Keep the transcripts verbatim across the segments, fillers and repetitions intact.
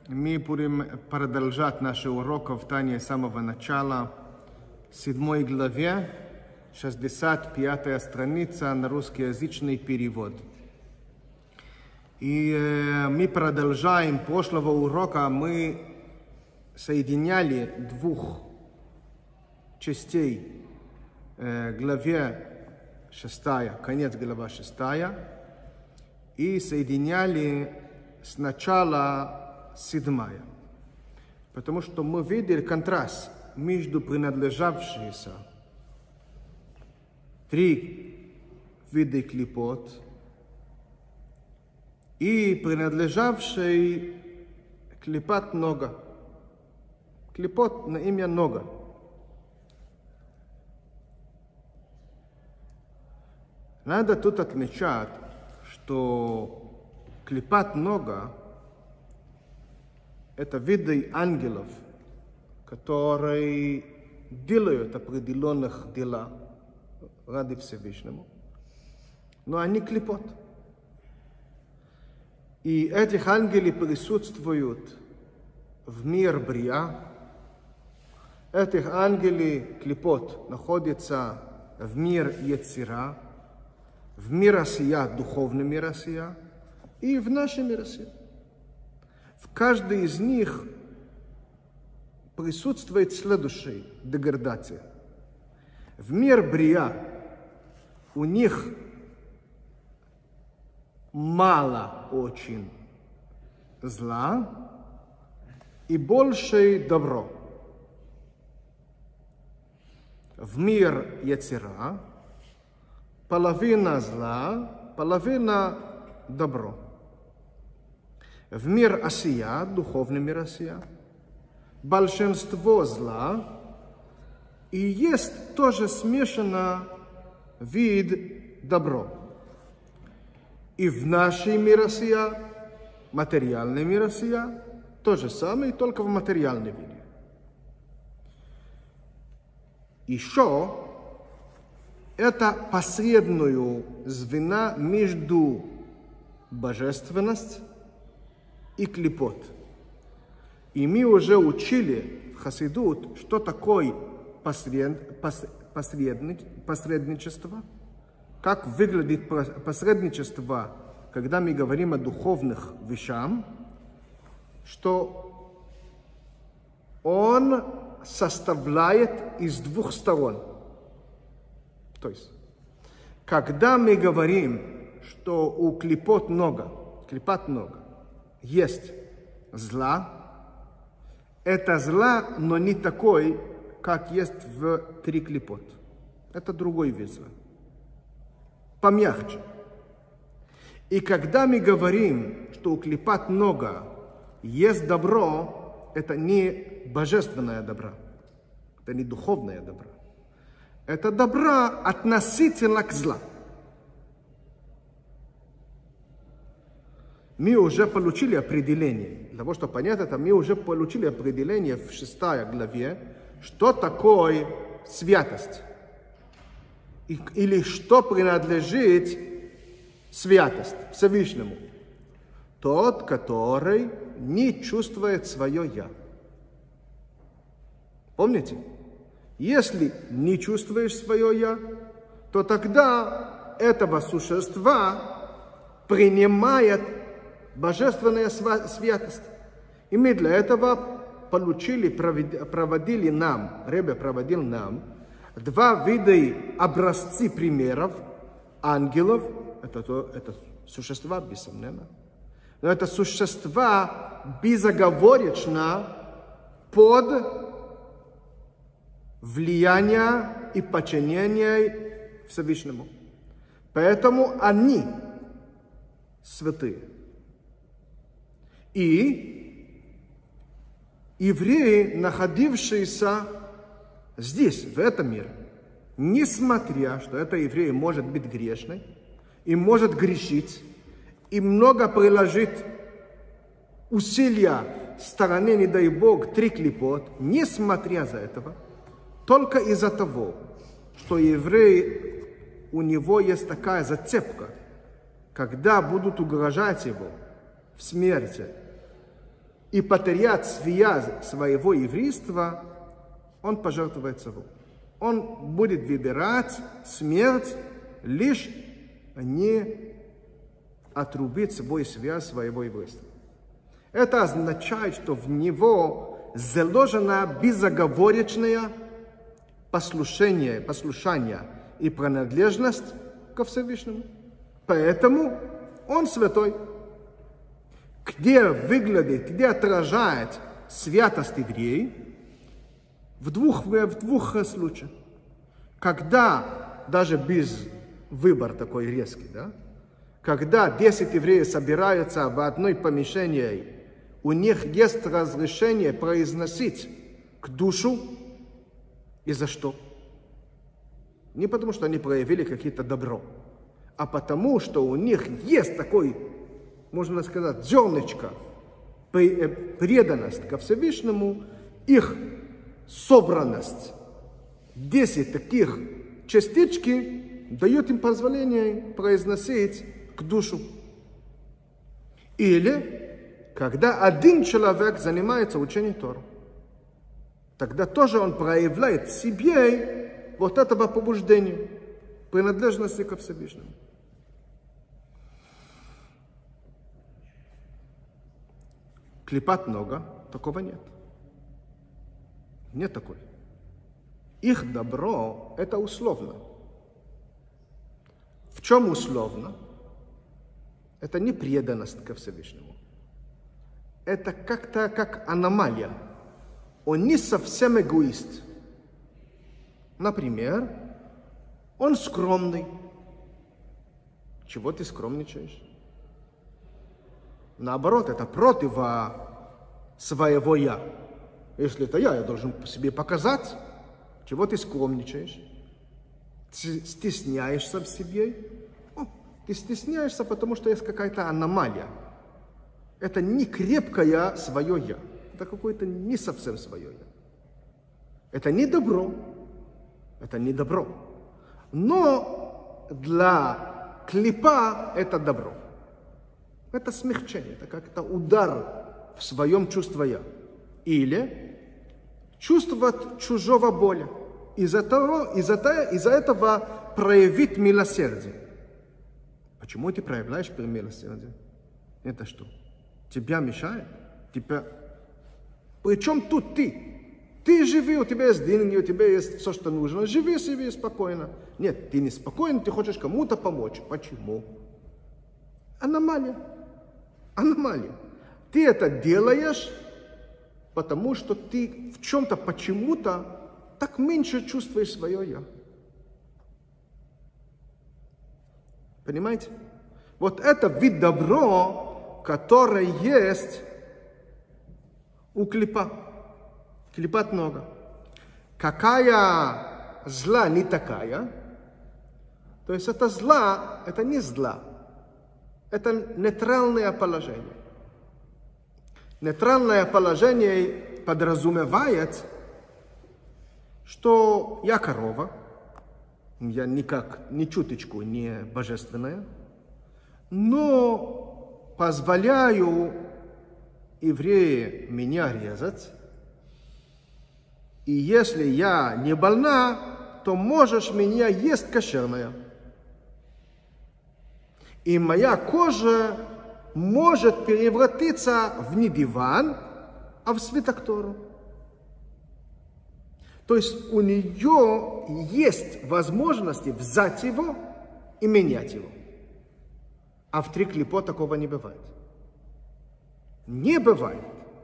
Мы будем продолжать наши уроки в Тане с самого начала, седьмой главе, шестьдесят пятая страница на русскоязычный перевод. И э, мы продолжаем. Прошлого урока мы соединяли двух частей э, главе шестая, конец глава шестая, и соединяли сначала седьмая. Потому что мы видели контраст между принадлежавшимися три вида клипот и принадлежавшей клипат нога. Клипот на имя нога. Надо тут отмечать, что клипат нога это виды ангелов, которые делают определенных дела ради Всевышнему, но они клипот. И этих ангелов присутствуют в мир Брия. Этих ангелов клипот находятся в мир Ецира, в мир Осия, духовный мир Осия, и в нашем мире Осия. В каждой из них присутствует следующая деградация. В мир Брия у них мало очень зла и больше добро. В мир Ецира половина зла, половина добро. В мир Осия, духовный мир Осия, большинство зла, и есть тоже смешанный вид добро. И в нашей мир Осия, материальный мир Осия, то же самое, только в материальном виде. Еще это посредную звена между божественностью и клипот. И мы уже учили в Хасидут, что такое посред... посредни... посредничество, как выглядит посредничество, когда мы говорим о духовных вещах, что он составляет из двух сторон. То есть, когда мы говорим, что у клипот много, клипат много, есть зла, это зла, но не такой, как есть в три клипот. Это другой вид зла. Помягче. И когда мы говорим, что у клипат много, есть добро, это не божественное добро, это не духовное добро. Это добро относительно к зла. Мы уже получили определение. Для того, чтобы понять это, мы уже получили определение в шестой главе, что такое святость. Или что принадлежит святость Всевышнему. Тот, который не чувствует свое «я». Помните? Если не чувствуешь свое «я», то тогда этого существа принимает божественная святость. И мы для этого получили, проводили нам, Ребе проводил нам, два вида образцы примеров ангелов. Это, то, это существа, бессомненно. Но это существа безоговорочно под влияние и подчинение Всевышнему. Поэтому они святые. И евреи, находившиеся здесь, в этом мире, несмотря, что это еврей может быть грешный, и может грешить, и много приложить усилия стороны, не дай Бог, три клипот, несмотря за этого, только из-за того, что еврей, у него есть такая зацепка, когда будут угрожать его в смерти и потерять связь своего еврейства, он пожертвует собой. Он будет выбирать смерть, лишь не отрубить свою связь своего еврейства. Это означает, что в него заложено безоговорочное послушание, послушание и принадлежность ко Всевышнему. Поэтому он святой. Где выглядит, где отражает святость еврея? В двух, в двух случаях. Когда, даже без выбора такой резкий, да? Когда десять евреев собираются в одной помещении, у них есть разрешение произносить к душу. И за что? Не потому, что они проявили какие-то добро, а потому, что у них есть такой, можно сказать, зернышко, преданность ко Всевышнему, их собранность. Десять таких частички дают им позволение произносить к душу. Или, когда один человек занимается учением Торы, тогда тоже он проявляет в себе вот этого побуждения, принадлежности ко Всевышнему. Клипат много, такого нет. Нет такой. Их добро – это условно. В чем условно? Это не преданность ко Всевышнему. Это как-то как аномалия. Он не совсем эгоист. Например, он скромный. Чего ты скромничаешь? Наоборот, это против своего «я». Если это я, я должен себе показать, чего ты скромничаешь. Ты стесняешься в себе. О, ты стесняешься, потому что есть какая-то аномалия. Это не крепкое свое «я». Это какое-то не совсем свое «я». Это не добро. Это не добро. Но для клипа это добро. Это смягчение, это как-то удар в своем чувстве «я». Или чувствовать чужого боли. Из-за того, из-за того, из-за этого проявить милосердие. Почему ты проявляешь милосердие? Это что? Тебя мешает? Тебя... Причем тут ты? Ты живи, у тебя есть деньги, у тебя есть все, что нужно. Живи себе спокойно. Нет, ты не спокоен, ты хочешь кому-то помочь. Почему? Аномалия. Аномалия. Ты это делаешь, потому что ты в чем-то почему-то так меньше чувствуешь свое «я». Понимаете? Вот это вид добро, которое есть у клипа. Клипат много. Какая зла не такая? То есть это зла, это не зла. Это нейтральное положение. Нейтральное положение подразумевает, что я корова, я никак, ни чуточку не божественная, но позволяю еврею меня резать, и если я не больна, то можешь меня есть кошерная. И моя кожа может превратиться в не диван, а в свиток Торы. То есть у нее есть возможности взять его и менять его. А в три клипо такого не бывает. Не бывает.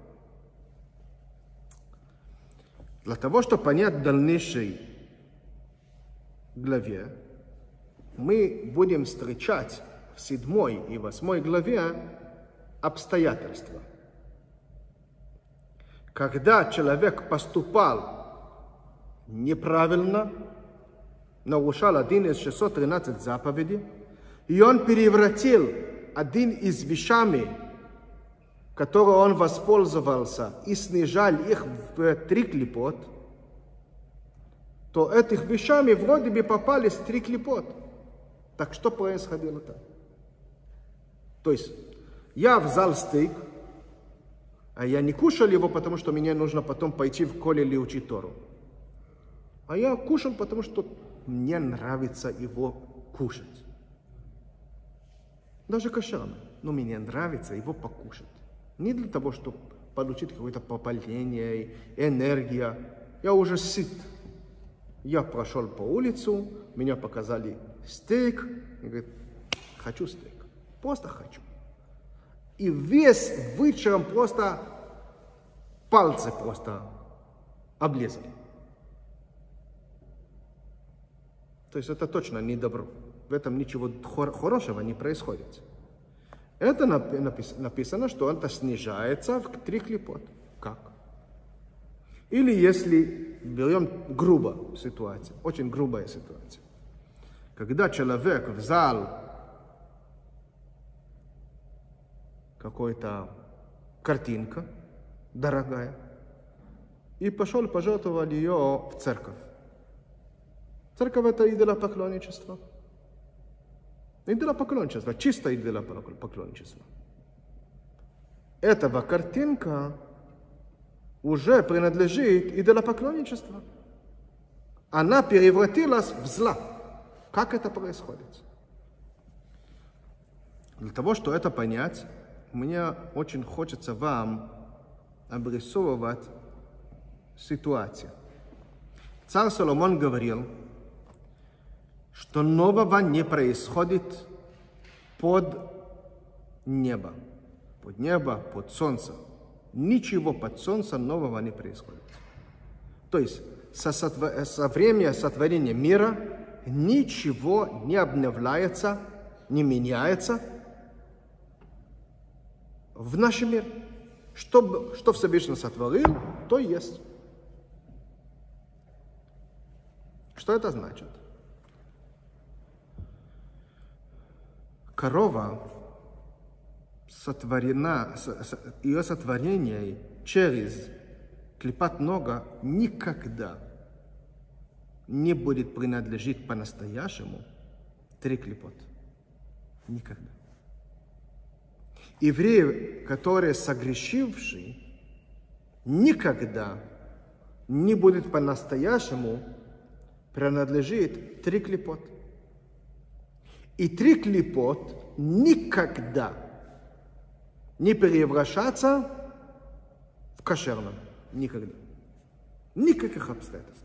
Для того, чтобы понять дальнейшей главе, мы будем встречать в седьмой и восьмой главе обстоятельства. Когда человек поступал неправильно, нарушал один из шестисот тринадцати заповедей, и он превратил один из вещами, которым он воспользовался, и снижал их в три клипот, то этих вещами вроде бы попались три клипот. Так что происходило там? То есть я взял стейк, А я не кушал его, потому что мне нужно потом пойти в колледж или учить Тору. А я кушал, потому что мне нравится его кушать. Даже кошерно. Но мне нравится его покушать. Не для того, чтобы получить какое-то попаление, энергия. Я уже сыт. Я прошел по улицу, меня показали стейк. И говорит, хочу стейк. Просто хочу. И весь вечером просто пальцы просто облезли. То есть это точно не добро. В этом ничего хорошего не происходит. Это написано, что это снижается в три клипот. Как? Или если берем грубо ситуацию, очень грубая ситуация. Когда человек взял какой-то картинка дорогая и пошел пожертвовать ее в церковь. Церковь — это идолопоклонничество. Идолопоклонничество, чисто идолопоклонничество. Эта картинка уже принадлежит идолопоклонничеству. Она превратилась в зла. Как это происходит? Для того, чтобы это понять, мне очень хочется вам обрисовывать ситуацию. Царь Соломон говорил, что нового не происходит под небо. Под небо, под солнце. Ничего под солнцем нового не происходит. То есть со, сотво... со времени сотворения мира ничего не обновляется, не меняется в нашем мире. Что, что Всевышний сотворил, то и есть. Что это значит? Корова сотворена, ее сотворение через клипат нога никогда не будет принадлежить по-настоящему три клипот. Никогда. Еврей, который согрешивший, никогда не будет по-настоящему принадлежит три клипот. И три клипот никогда не превращаться в кошерном. Никогда. Никаких обстоятельств.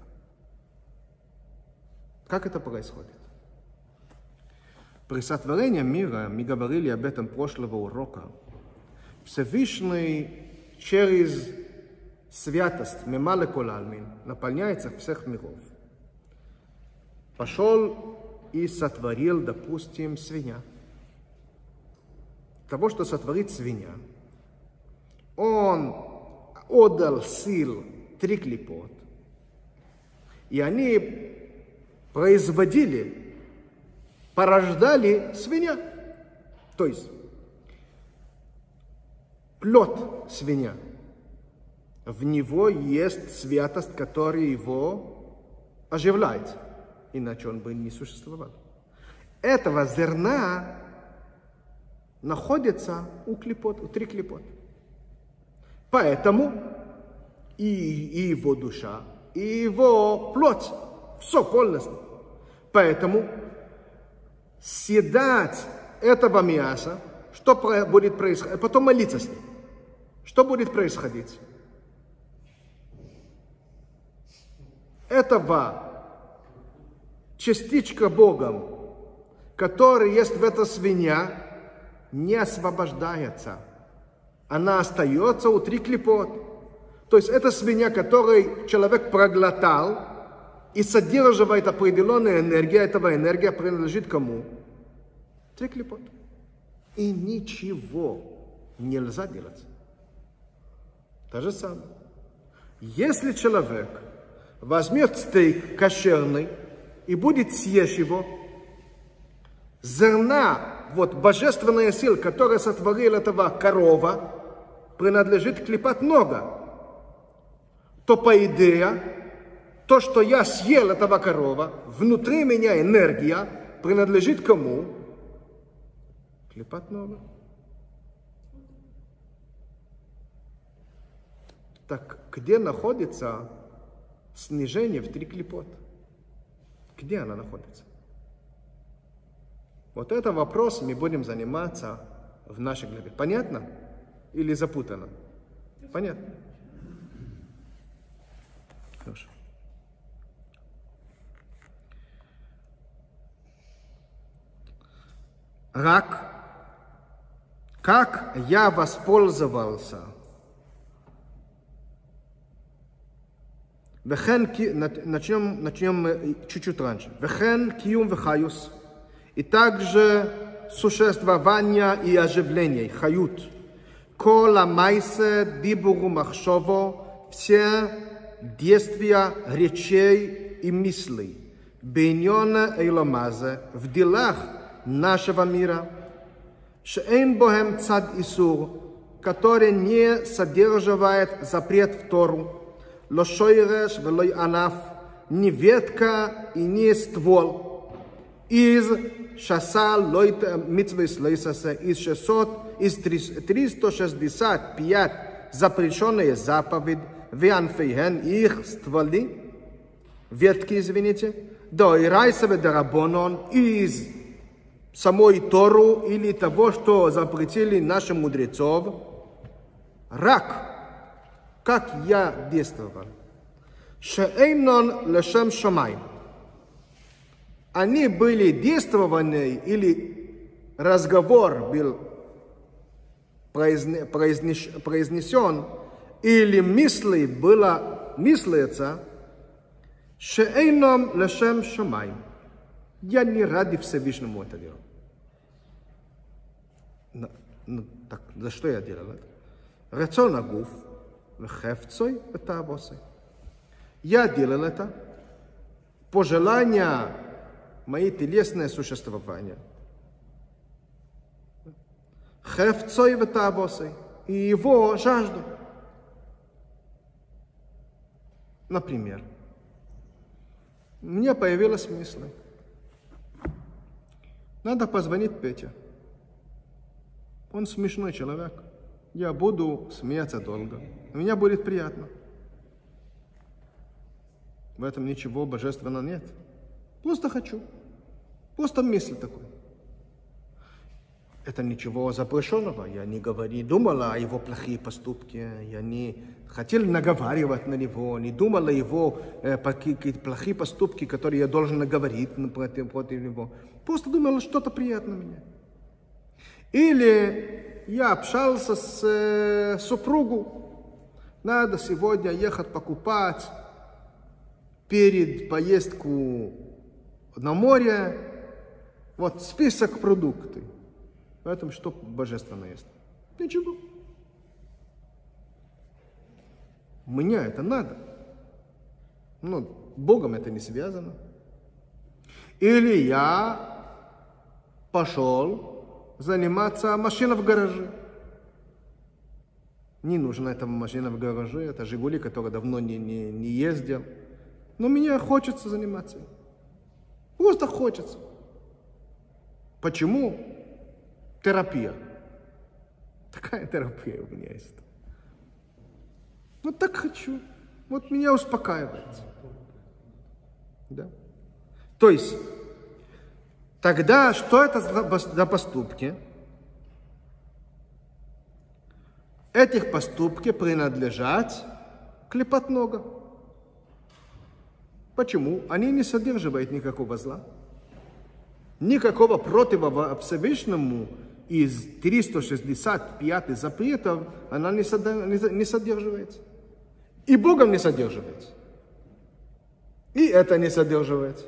Как это происходит? При сотворении мира, мы говорили об этом прошлого урока, Всевышний через святость, мемале кол алмин, наполняется всех миров. Пошел и сотворил, допустим, свинья. Того, что сотворит свинья, он отдал сил три клипот, и они производили, порождали свинья. То есть плод свинья. В него есть святость, которая его оживляет. Иначе он бы не существовал. Этого зерна находится у клипот, у три клипот. Поэтому и, и его душа, и его плоть, все полностью. Поэтому съедать этого мяса, что будет происходить, потом молиться с ним. Что будет происходить? Этого частичка Богом, которая есть в этой свинья, не освобождается. Она остается у три клипот. То есть это свинья, которую человек проглотал и содерживает определенную энергию. Эта энергия принадлежит кому? Три клипот. И ничего нельзя делать. То же самое. Если человек возьмет стейк кошерный и будет съесть его, зерна, вот божественная сила, которая сотворила этого корова, принадлежит клипат нога, то по идее, то, что я съел этого корова, внутри меня энергия принадлежит кому? Клипат нога. Так где находится снижение в три клипот? Где она находится? Вот это вопрос мы будем заниматься в нашей главе. Понятно? Или запутано? Понятно? Хорошо. Рак. Как я воспользовался? Начнем, начнем чуть-чуть раньше. Вехен киюм вехаюс. И также существование и оживление, хают. Кола майсе дибуру махшово, все действия речей и мыслей. Бейньона эйломазе, в делах нашего мира. Шеэн бохем цад исур, который не содерживает запрет в Тору. Лошойреш велой анаф, не ветка и не ствол. Из шаса лойта митцвис лейсаса, из шестьсот, из триста шестьдесят пять запрещенные заповеди, веанфейхен, их стволи, ветки, извините, до ирайсаве дарабонон, из самой Тору или того, что запретили наши мудрецов. Рак. Как я действовал? Шеэйнон лешем шамай. Они были действованы, или разговор был произнесен, или мысли было мыслиться, шеэйнон лешем шамай. Я не ради Всевышнему это делал. Ну, ну, так, за что я делал это? Рацион агуф. Я делал это по желанию моей телесное существование. Хефцой ветавосой и его жажду. Например, у меня появилась мысль. Надо позвонить Пете. Он смешной человек. Я буду смеяться долго. Мне будет приятно. В этом ничего божественного нет. Просто хочу. Просто мысль такой. Это ничего запрещенного. Я не говорил, не думал о его плохие поступки. Я не хотел наговаривать на него. Не думал о его э, плохие поступки, которые я должен наговорить против, против него. Просто думал, что-то приятное мне. Или я общался с э, супругой. Надо сегодня ехать покупать перед поездку на море. Вот список продуктов. В этом что божественно есть? Ничего. Мне это надо. Ну, Богом это не связано. Или я пошел заниматься машиной в гараже. Не нужна эта машина в гараже, это Жигули, который давно не, не, не ездил. Но мне хочется заниматься. Просто хочется. Почему? Терапия. Такая терапия у меня есть. Вот так хочу. Вот меня успокаивает. Да? То есть, тогда что это за поступки? Этих поступки принадлежат клепотного. Почему? Они не содержат никакого зла. Никакого протива Всевышнему из триста шестьдесят пять запретов она не содерживается. И Богом не содерживается. И это не содерживается.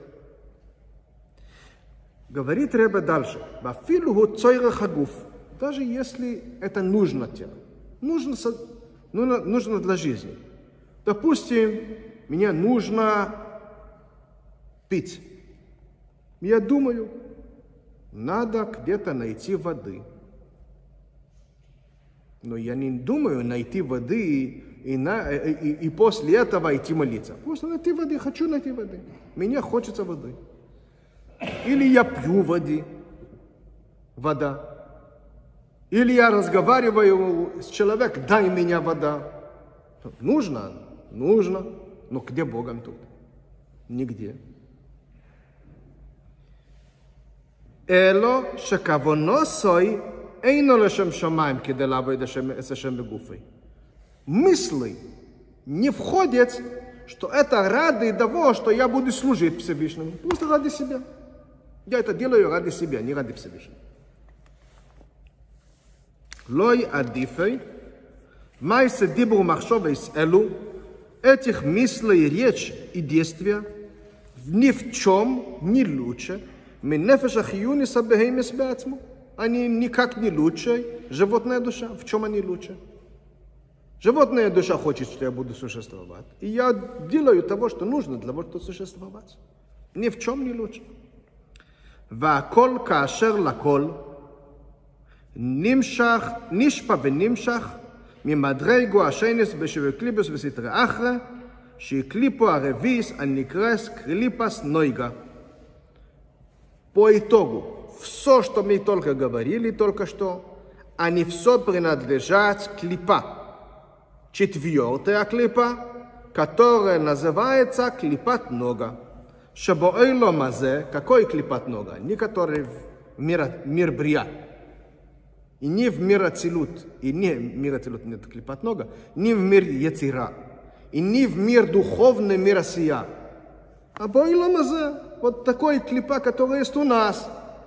Говорит Ребе дальше. Даже если это нужно телу. Нужно, нужно для жизни. Допустим, мне нужно пить. Я думаю, надо где-то найти воды. Но я не думаю найти воды и, на, и, и после этого идти молиться. Просто найти воды, хочу найти воды. Мне хочется воды. Или я пью воды. Вода. Или я разговариваю с человеком, дай мне вода. Нужно? Нужно. Но где Богом тут? Нигде. אלו שכוונו סוי אינו לשם שמיים כדי לעבוד את השם בגופי. Мысли не входят, что это ради того, что я буду служить Всевышнему. Просто ради себя. Я это делаю ради себя, не ради Всевышнего. לא יעדיפי, מעשה דיבור ומחשבה אלו, этих мыслей, речь и действия ни в чем не лучше, минефеш ахиюнис абехеймес беацмо. Они никак не лучше, животная душа. В чем они лучше? Животная душа хочет, что я буду существовать. И я делаю того, что нужно для того, чтобы существовать. Ни в чем не лучше. והכל כאשר לכל נמשך, נשפע ונמשך ממדרגו השנס בשביל קליפוס וסתרי אחרי, שהיא קליפו הרביס הנקרס קליפס נויגה. По итогу, все, что мы только говорили только что, они все принадлежат клипа. Четвертая клипа, которая называется клипат нога. Шабоэйло мазе, какой клипат нога? Не который в мир, мир брия. И не в мир ацилут, и не в мир ацилут нет клипат нога, не в мир яцира, и не в мир духовный мир осия. А бойло мазе, вот такой клипа, который есть у нас.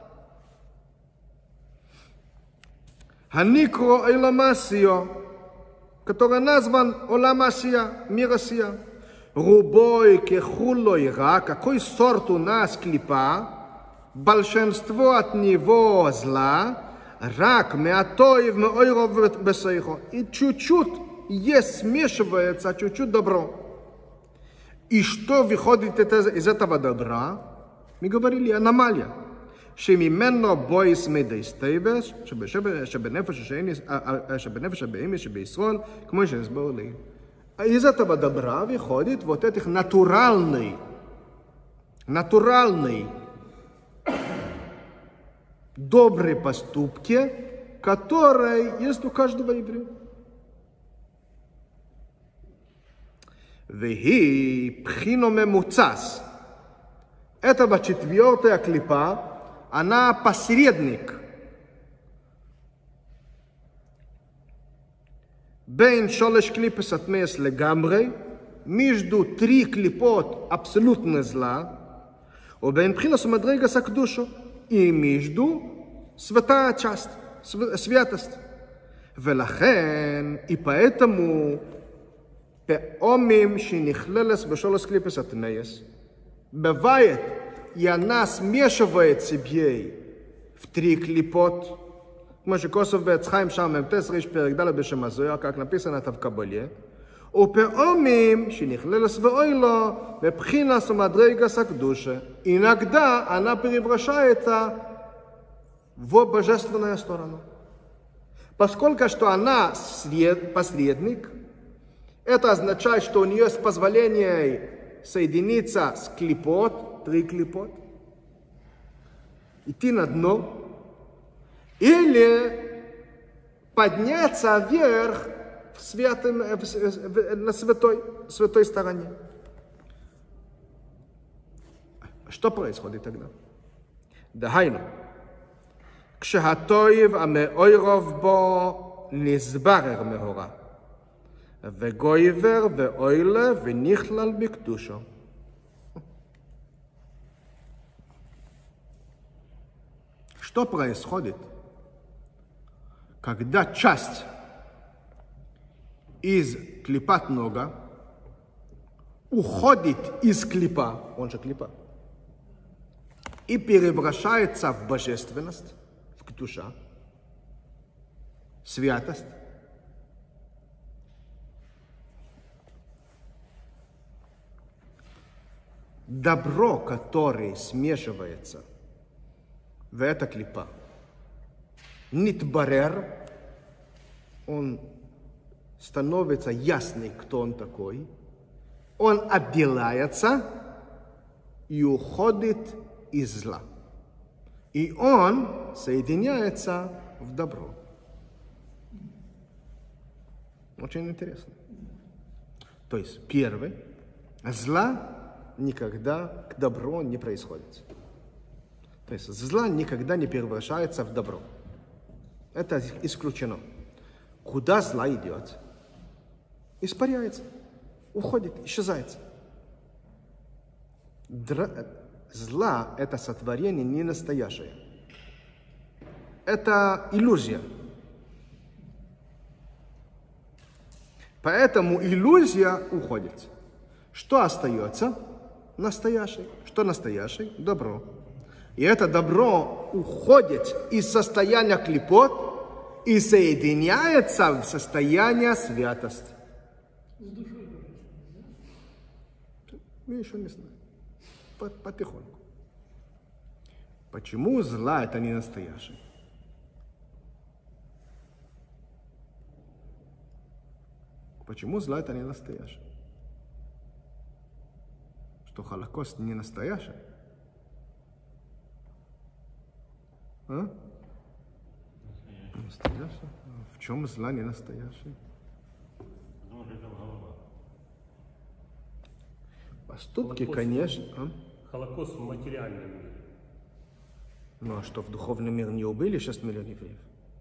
Ханикро эйламасио, который назван Оламасия, мир осия. Рубой кехулой ра, какой сорт у нас клипа, большинство от него зла, рак меатоев меойров бесейхо. И чуть-чуть есть, смешивается, чуть-чуть добро. И что выходит из этого добра? Мы говорили, аномалия. שממנו בויס מדי סטייבס, שבנפש הבאמי שבישראל, כמו שהסבור לי. Из этого добра выходит вот этих натуральный, натуральный, добрые поступки, которые есть у каждого еврея. Вехи пхино мемуцас. Это четвертая клипа, она посредник. Бен шолеш клипес атмес легамрей, между три клипот абсолютно зла, обен пхинос мадрейга сакдушу, и между святая часть, святость. Велахен, и поэтому пеомим шинихлелес бешолеш клипес атмес, бывает, и она смешивает себе в три клипот, כמו שכוסף בעץ חיים שם, ממתס ריש פרק ד' בשם הזויה, כך נפיסן את הקבלה, ופעמים שנכללס ואוי לו, מבחינס ומדרגס הקדושה, иногда она превращается в божественную сторону. Поскольку что она посредник, это означает, что у нее есть позволение соединиться с клипот, три клипот, идти на дно, или подняться вверх в святым, в, в, на святой, святой стороне. Что происходит тогда? דהיינו, כשהטוב המאוירוב בו נסברר מהורה, וגויבר ואוילה ונכלל בקדושו. Что происходит, когда часть из клипат нога уходит из клипа, он же клипа, и превращается в божественность, в душа, святость? Добро, которое смешивается в эта клипа, нитбарер, он становится ясный, кто он такой, он отделяется и уходит из зла. И он соединяется в добро. Очень интересно. То есть, первый, зла никогда к добру не происходит. То есть, зла никогда не превращается в добро. Это исключено. Куда зла идет? Испаряется, уходит, исчезает. Дра... Зла – это сотворение не настоящее. Это иллюзия. Поэтому иллюзия уходит. Что остается? Настоящее. Что настоящее? Добро. И это добро уходит из состояния клипот и соединяется в состояние святости. С душой. Я еще не знаю. Потихоньку. Почему зла это не настоящее? Почему зла это не настоящее? Что Холокост не настоящий? А? Настоящий? В чем зла не настоящий? Потому что это голова. Поступки, Холокост, конечно. А? Холокост в материальном мире. Ну а что, в духовный мир не убили шесть миллионов евреев?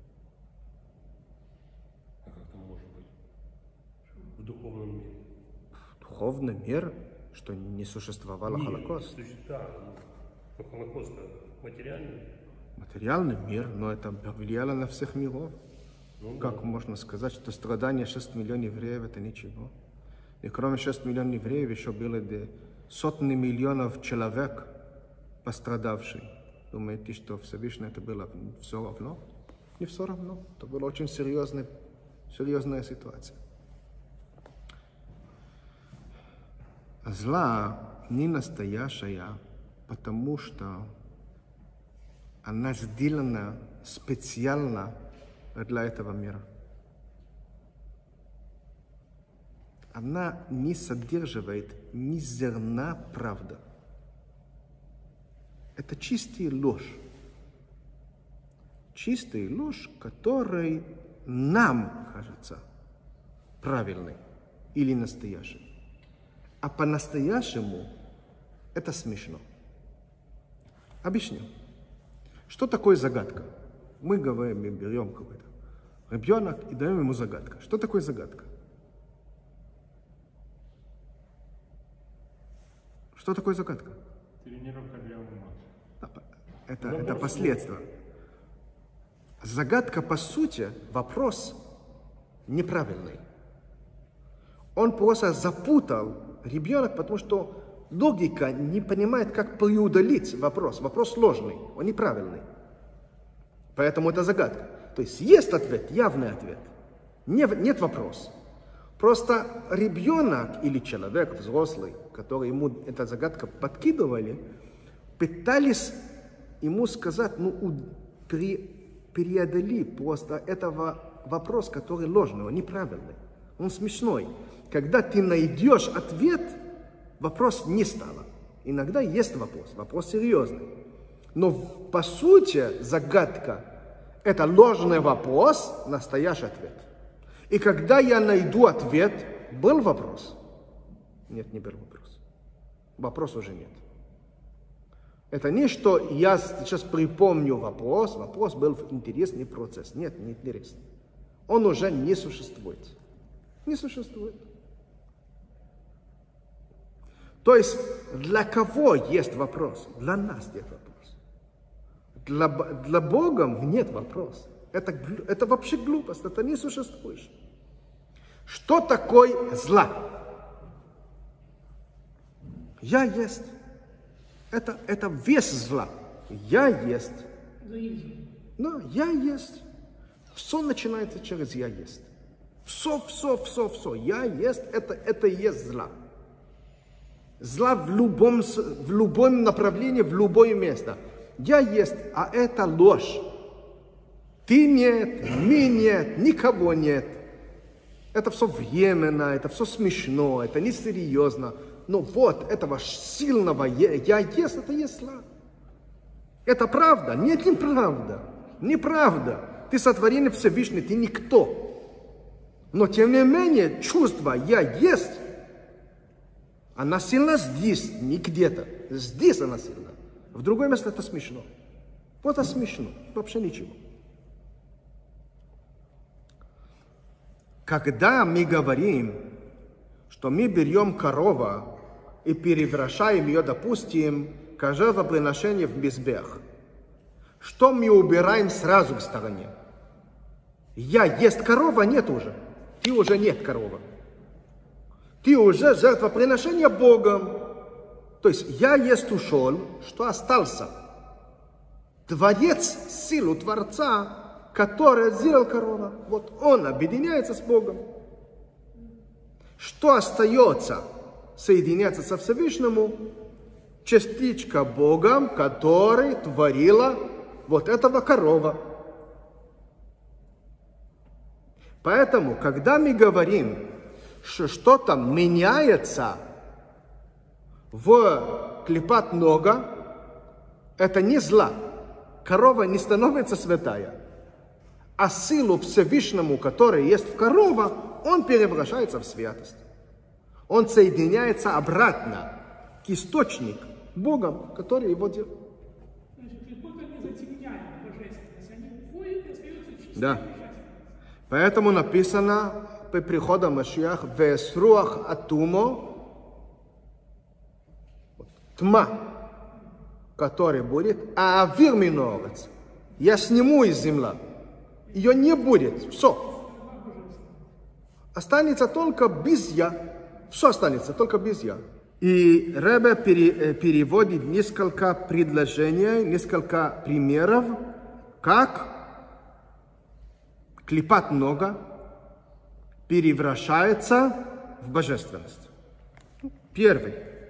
А как это может быть? В духовном мире. Духовный мир, что не существовало Мир, Холокост. Да, но Холокост материальный. Материальный мир, но это повлияло на всех миров. Ну, Как да. можно сказать, что страдания шести миллионов евреев это ничего? И кроме шести миллионов евреев еще было сотни миллионов человек пострадавших. Думаете, что Всевышний это было все равно? Не все равно. Это была очень серьезная, серьезная ситуация. Зла не настоящая, потому что она сделана специально для этого мира. Она не содержит ни зерна правды. Это чистая ложь. Чистая ложь, которая нам кажется правильной или настоящей. А по-настоящему это смешно. Объясню. Что такое загадка? Мы говорим, мы берем какой-то ребенок и даем ему загадку. Что такое загадка? Что такое загадка? Тренировка для ума. Это, это последствия. Загадка, по сути, вопрос неправильный. Он просто запутал ребенок, потому что логика не понимает, как преодолеть вопрос. Вопрос сложный, он неправильный. Поэтому это загадка. То есть есть ответ, явный ответ. Не, нет вопроса. Просто ребенок или человек взрослый, который ему эту загадку подкидывали, пытались ему сказать, ну, пере, преодоли просто этого вопрос, который ложный, он неправильный, он смешной. Когда ты найдешь ответ, вопрос не стало. Иногда есть вопрос, вопрос серьезный. Но по сути загадка – это ложный вопрос, настоящий ответ. И когда я найду ответ, был вопрос? Нет, не был вопрос. Вопрос уже нет. Это не что я сейчас припомню вопрос, вопрос был интересный процесс. Нет, не интересный. Он уже не существует. Не существует. То есть для кого есть вопрос? Для нас нет вопроса. Для, для Бога нет вопроса. Это, это вообще глупость, это не существует. Что такое зла? Я есть. Это, это вес зла. Я есть. Да, я есть. Все начинается через я есть. Все, все, все, все. Я есть, это, это и есть зла. Зла в любом, в любом направлении, в любое место. Я есть, а это ложь. Ты нет, мы нет, никого нет. Это все временно, это все смешно, это несерьезно. Но вот этого сильного я, я есть, это есть зла. Это правда? Нет, неправда. Неправда. Ты сотворение Всевышний, ты никто. Но тем не менее, чувство я есть, Она сильна здесь, не где-то. Здесь она сильна. В другое место это смешно. Вот это смешно. Вообще ничего. Когда мы говорим, что мы берем корову и превращаем ее, допустим, к жертвоприношению в мизбех, что мы убираем сразу в стороне? Я есть корова, нет уже. Ты уже нет корова. Ты уже жертвоприношение Богом. То есть я есть ушел, что остался. Творец, силу Творца, который сделал корова. Вот он объединяется с Богом. Что остается? Соединяться со Всевышнему. Частичка Бога, который творила вот этого корова. Поэтому, когда мы говорим, что что-то меняется в клипат нога, это не зла. Корова не становится святая. А силу Всевышнему, которая есть в корове, он превращается в святость. Он соединяется обратно к источнику Богом, который его делал. Да. Поэтому написано при приходе Машиах «Весруах атумо» тьма, который будет, а авир минорец. Я сниму из земли. Ее не будет. Все. Останется только без я. Все останется только без я. И Ребе пере, переводит несколько предложений, несколько примеров, как клипат нога превращается в божественность. Первый.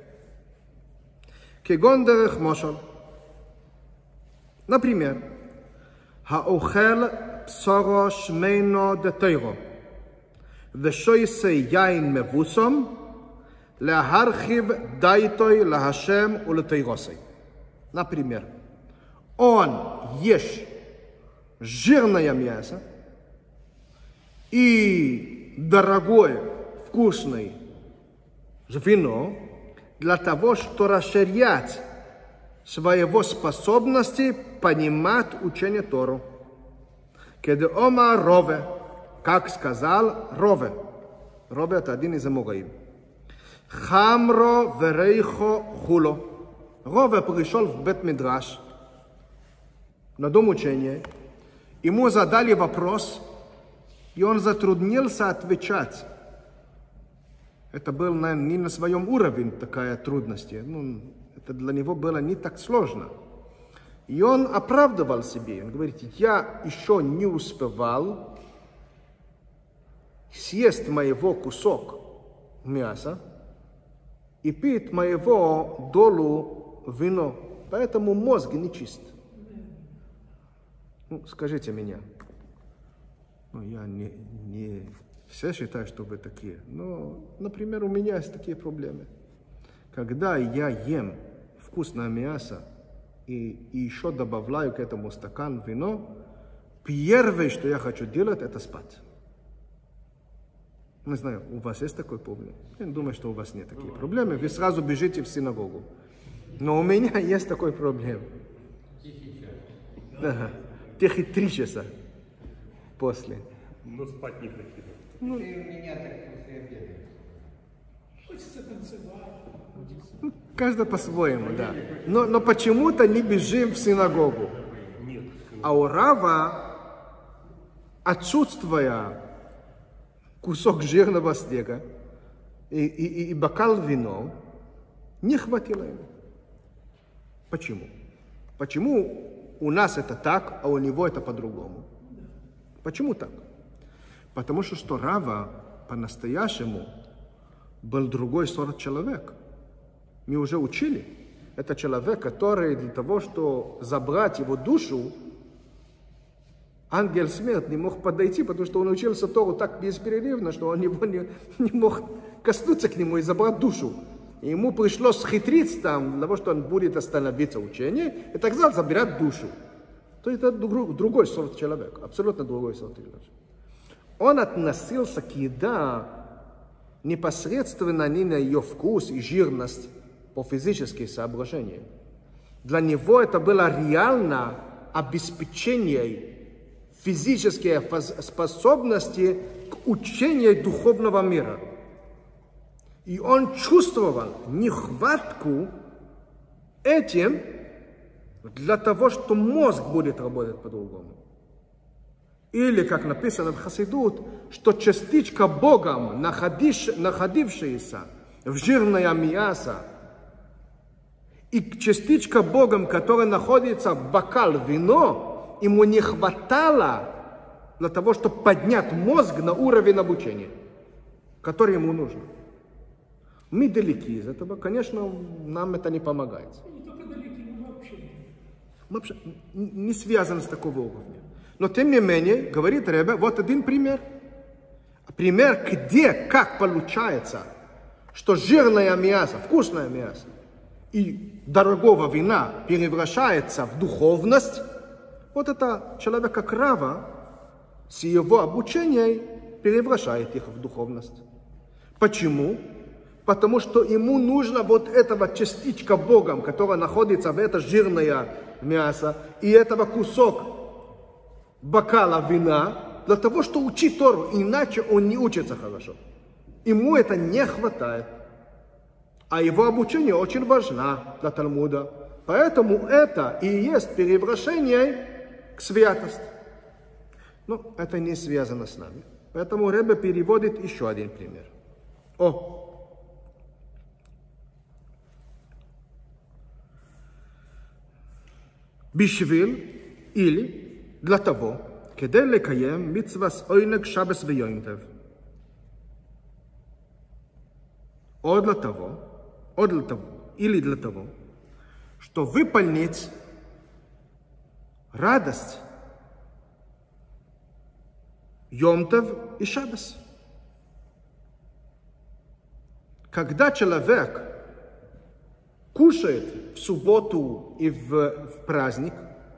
Кегон дерех мошел. Например, хаохел псоро шмейно де тойро, вешойсе яин мевусом, лахархив дайтой лахашем улетойросой. Например, он ешь жирное мясо и дорогое, вкусное вино для того, чтобы расширять своего способности понимать учение Тору. Когда ома Рове, как сказал Рове. Рове это один из амураим. Хамро верейхо хуло. Рове пришел в Бет-Мидраш на дом учения. Ему задали вопрос, и он затруднился отвечать. Это было, наверное, не на своем уровне такая трудность. Ну, это для него было не так сложно. И он оправдывал себе. Он говорит, я еще не успевал съесть моего кусок мяса и пить моего долу вино. Поэтому мозг не чист. Ну, скажите мне. Ну, я не, не все считаю, что вы такие. Но, например, у меня есть такие проблемы. Когда я ем вкусное мясо и, и еще добавляю к этому стакан вино, первое, что я хочу делать, это спать. Не знаю, у вас есть такой проблем? Я думаю, что у вас нет таких проблем. Вы сразу бежите в синагогу. Но у меня есть такой проблем. Да, тихий три часа после. Но спать не хотите. Ну, ты у меня так после обеда. Хочется танцевать. Ну, каждый по-своему, да. Но, но почему-то не бежим в синагогу. Нет. А у Рава, отсутствуя кусок жирного стека и, и, и бокал вина, не хватило ему. Почему? Почему у нас это так, а у него это по-другому? Почему так? Потому что, что Рава по-настоящему был другой сорт человек. Мы уже учили. Это человек, который для того, чтобы забрать его душу, ангел смерти не мог подойти, потому что он учился Тору так беспрерывно, что он его не, не мог коснуться к нему и забрать душу. И ему пришлось хитрить там, для того, что он будет остановиться в учении, и тогда забирать душу. То есть это другой сорт человека, абсолютно другой сорт человека. Он относился к еде непосредственно не на ее вкус и жирность по физическим соображениям. Для него это было реально обеспечение физической способности к учению духовного мира. И он чувствовал нехватку этим для того, что мозг будет работать по-другому. Или, как написано в Хасидут, что частичка Богом, находившаяся в жирное мясо, и частичка Богом, которая находится в бокал вино, ему не хватало для того, чтобы поднять мозг на уровень обучения, который ему нужен. Мы далеки из этого, конечно, нам это не помогает. Не только далеки, но вообще. Мы вообще не связаны с такого уровня. Но тем не менее, говорит Ребе, вот один пример. Пример, где, как получается, что жирное мясо, вкусное мясо и дорогого вина превращается в духовность. Вот это человека Рава с его обучением превращает их в духовность. Почему? Потому что ему нужно вот этого частичка Богом, которая находится в это жирное мясо, и этого кусок бокала вина, для того, чтобы учить Тору, иначе он не учится хорошо. Ему это не хватает. А его обучение очень важно для Талмуда. Поэтому это и есть превращение к святости. Но это не связано с нами. Поэтому Ребе переводит еще один пример. О! Бишвиль или для того, כדי לקיים מצוות עונג שבת ויום טוב. О для того, о для того, или для того, что выполнить радость Йом Тов и Шаббас. Когда человек кушает в субботу и в, в праздник,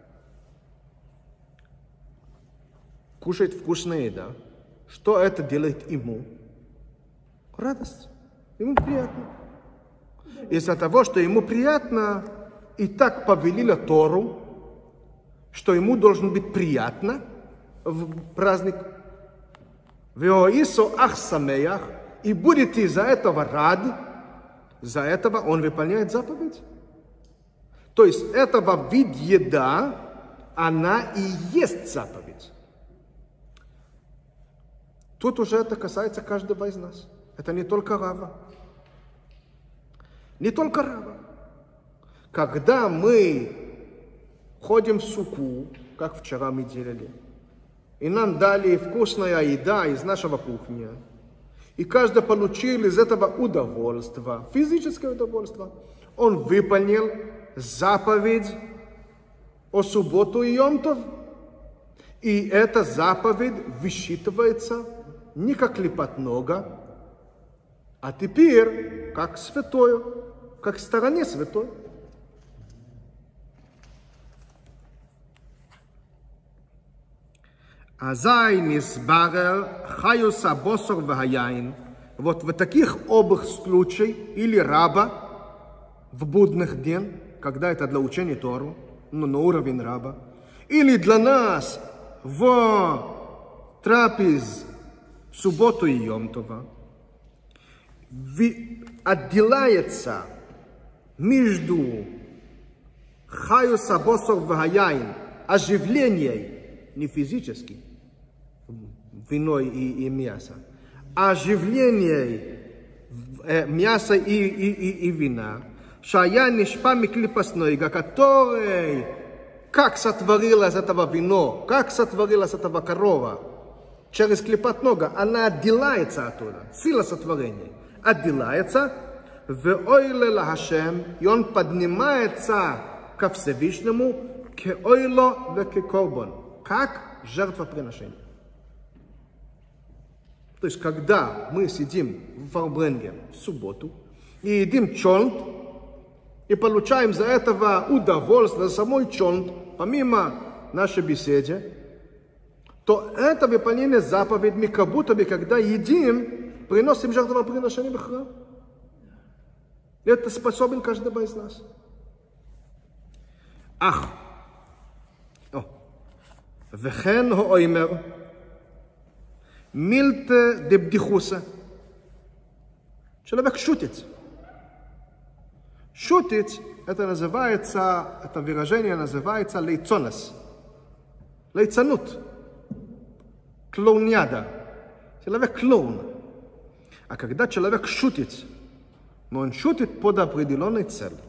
кушает вкусная еда, что это делает ему? Радость. Ему приятно. Из-за того, что ему приятно, и так повелила Тору, что ему должно быть приятно в праздник. Веоисо ах самеях, и будет из-за этого рад, за этого он выполняет заповедь. То есть этого вид еда, она и есть заповедь. Тут уже это касается каждого из нас. Это не только Рава. Не только Рава. Когда мы ходим в суку, как вчера мы делали, и нам дали вкусная еда из нашего кухни, и каждый получил из этого удовольствие, физическое удовольствие, он выполнил заповедь о субботу и Йом Тов. И эта заповедь высчитывается не как лепотнога, а теперь как святое, как в стороне святой. Азай нисбарер хаюс абосор вахаяин. Вот в таких обоих случаях, или раба в будных день, когда это для учения Тору, но на уровень раба, или для нас в трапез в субботу и Йом Това, отделяется между хаюс абосор вахаяин, оживление не физически, вино и, и мясо, а оживление э, мяса и, и, и, и вина, шая нишпа миклипаснойга, который как сотворилось этого вино, как сотворилось этого корова, через клепотнога, она отделяется оттуда, сила сотворения отделяется, в ойле лахашем, и он поднимается ко Всевышнему, к ойло в к корбон, как жертвоприношение. То есть, когда мы сидим в Фарбренге в субботу и едим чонт, и получаем за этого удовольствие, за самой чонт, помимо нашей беседы, то это выполнение заповедей, мы как будто бы, когда едим, приносим жертвоприношение в храм. Это способен каждый из нас. Ах. וכן האומר מילתא דבדיחוסא. Человек шутит. Шутить, это называется, это выражение называется лейцонес. Лейцанут. Клоуняда. Человек клоун. А когда человек шутит, но он шутит под определенной целью.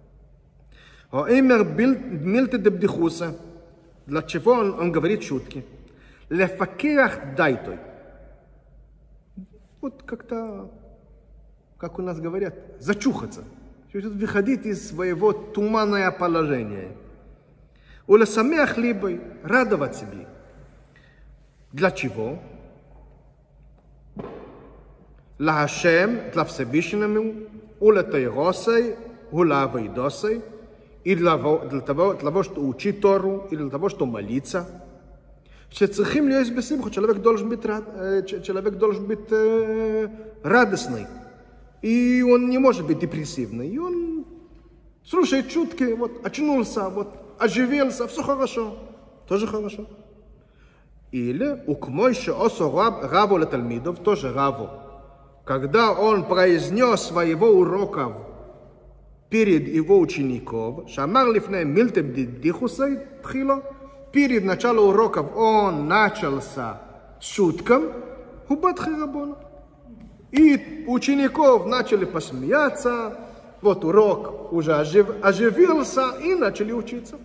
האומר מילתא דבדיחוסא. Для чего он, он говорит шутки? Лефакеах дайтой. Вот как-то, как у нас говорят, зачухаться. Выходить из своего туманного положения. Улесамеах либой, радовать себе. Для чего? Лахашем, для Всевышнему, улетайросей, улавайдосей. И для того, для того, что учить Тору, или для того, что молиться. Шецрихим להיות בשמחה, человек должен быть, человек должен быть э, радостный. И он не может быть депрессивный. И он слушает шутки, вот, очнулся, вот, оживился, все хорошо. Тоже хорошо. Или, укмойше осо раву летальмидов, тоже раву. Когда он произнес своего урока перед его учеников, шамар лифней мильте бдихусей тхило, перед началом уроков он начался с шутком, хубат хирабона. И учеников начали посмеяться, вот урок уже ожив, оживился и начали учиться.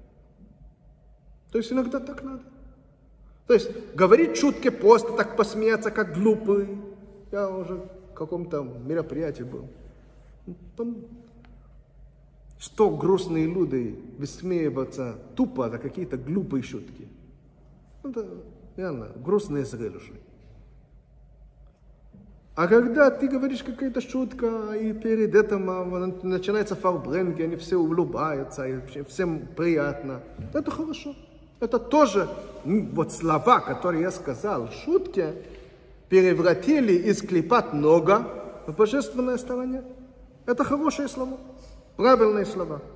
То есть иногда так надо. То есть говорить шутки просто так посмеяться, как глупый. Я уже в каком-то мероприятии был. Там сто грустные люди высмеиваются тупо за какие-то глупые шутки. Это реально грустные зрелища. А когда ты говоришь какая-то шутка, и перед этим начинается фарбренги, они все улыбаются, и всем приятно, это хорошо. Это тоже, вот слова, которые я сказал, шутки, превратили из клепат нога в божественное стороне. Это хорошие слова, правильные слова.